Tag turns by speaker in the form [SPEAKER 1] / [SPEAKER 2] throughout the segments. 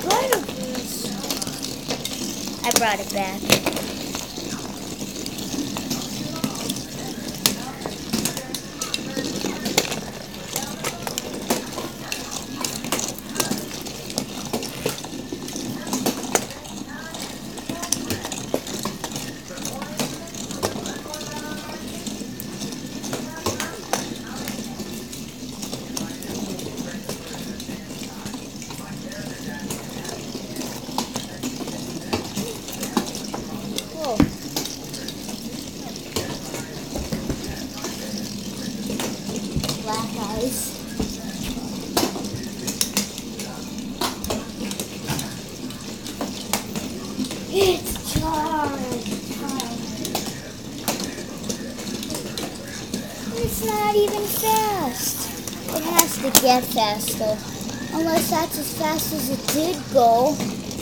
[SPEAKER 1] rid of this.
[SPEAKER 2] I brought it back.
[SPEAKER 1] Whoa. Black eyes. It's charged.
[SPEAKER 2] It's not even fast. It has to get faster. Unless that's as fast as it did go.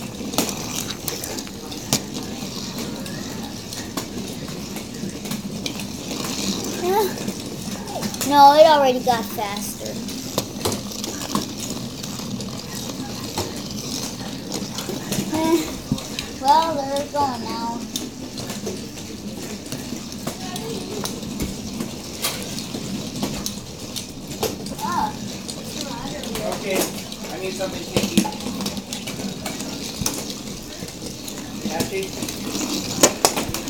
[SPEAKER 2] No, it already got faster. Well, they're going now.
[SPEAKER 3] Okay, I need something kinky. Happy?